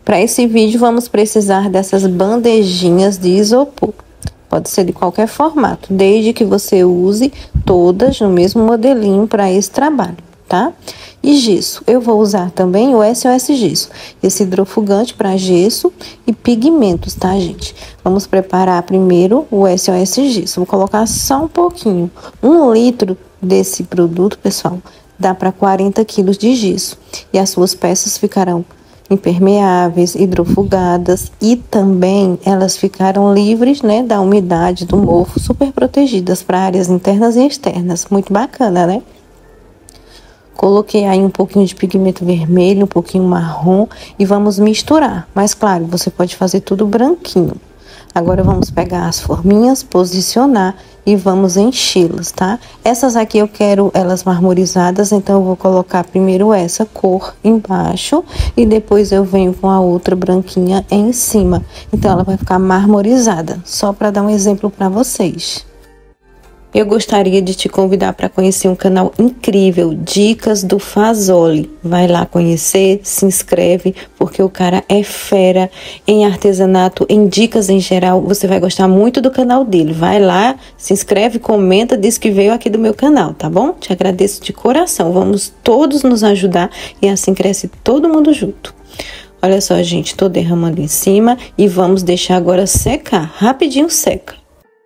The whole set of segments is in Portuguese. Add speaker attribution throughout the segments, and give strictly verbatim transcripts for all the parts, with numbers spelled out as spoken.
Speaker 1: Para esse vídeo, vamos precisar dessas bandejinhas de isopor. Pode ser de qualquer formato, desde que você use todas no mesmo modelinho para esse trabalho, tá? E gesso, eu vou usar também o S O S Gesso, esse hidrofugante para gesso e pigmentos, tá, gente? Vamos preparar primeiro o S O S Gesso, vou colocar só um pouquinho. Um litro desse produto, pessoal, dá para quarenta quilos de gesso e as suas peças ficarão impermeáveis, hidrofugadas e também elas ficaram livres, né, da umidade, do mofo, super protegidas para áreas internas e externas. Muito bacana, né? Coloquei aí um pouquinho de pigmento vermelho, um pouquinho marrom e vamos misturar. Mas claro, você pode fazer tudo branquinho. Agora vamos pegar as forminhas, posicionar e vamos enchê-las, tá? Essas aqui eu quero elas marmorizadas, então eu vou colocar primeiro essa cor embaixo e depois eu venho com a outra branquinha em cima. Então ela vai ficar marmorizada, só para dar um exemplo para vocês. Eu gostaria de te convidar para conhecer um canal incrível, Dicas do Fazoli. Vai lá conhecer, se inscreve, porque o cara é fera em artesanato, em dicas em geral. Você vai gostar muito do canal dele. Vai lá, se inscreve, comenta, diz que veio aqui do meu canal, tá bom? Te agradeço de coração. Vamos todos nos ajudar e assim cresce todo mundo junto. Olha só, gente, tô derramando em cima e vamos deixar agora secar. Rapidinho seca.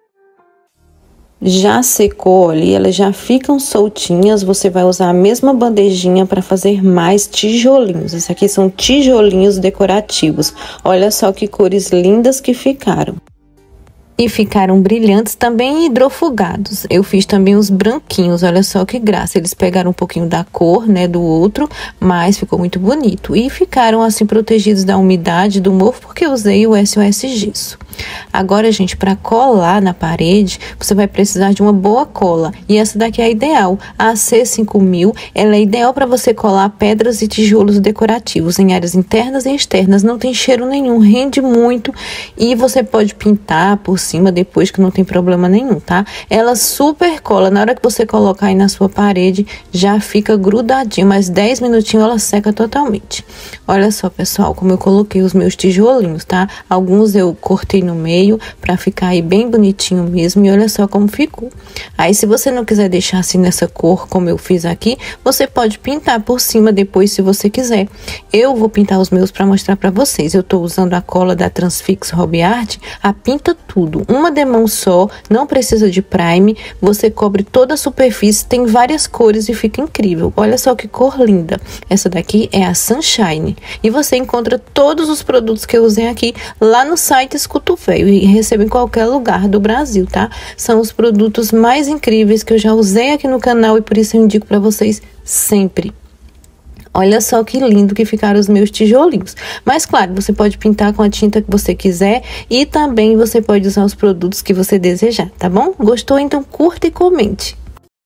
Speaker 1: Já secou ali, elas já ficam soltinhas, você vai usar a mesma bandejinha para fazer mais tijolinhos. Esses aqui são tijolinhos decorativos. Olha só que cores lindas que ficaram. E ficaram brilhantes também hidrofugados. Eu fiz também os branquinhos, olha só que graça. Eles pegaram um pouquinho da cor, né, do outro, mas ficou muito bonito. E ficaram assim protegidos da umidade, do mofo, porque eu usei o S O S Gesso. Agora, gente, para colar na parede, você vai precisar de uma boa cola. E essa daqui é a ideal, a A C cinco mil. Ela é ideal para você colar pedras e tijolos decorativos em áreas internas e externas. Não tem cheiro nenhum, rende muito e você pode pintar por cima depois, que não tem problema nenhum, tá? Ela super cola, na hora que você colocar aí na sua parede, já fica grudadinho, mas dez minutinhos ela seca totalmente. Olha só, pessoal, como eu coloquei os meus tijolinhos, tá? Alguns eu cortei no meio pra ficar aí bem bonitinho mesmo e olha só como ficou. Aí, se você não quiser deixar assim nessa cor, como eu fiz aqui, você pode pintar por cima depois, se você quiser. Eu vou pintar os meus pra mostrar pra vocês. Eu tô usando a cola da Transfix Hobby Art, a pinta tudo. Uma demão só, não precisa de prime, você cobre toda a superfície, tem várias cores e fica incrível. Olha só que cor linda. Essa daqui é a Sunshine. E você encontra todos os produtos que eu usei aqui lá no site Escuto Véio e recebe em qualquer lugar do Brasil, tá? São os produtos mais incríveis que eu já usei aqui no canal e por isso eu indico para vocês sempre. Olha só que lindo que ficaram os meus tijolinhos. Mas claro, você pode pintar com a tinta que você quiser e também você pode usar os produtos que você desejar, tá bom? Gostou? Então curta e comente.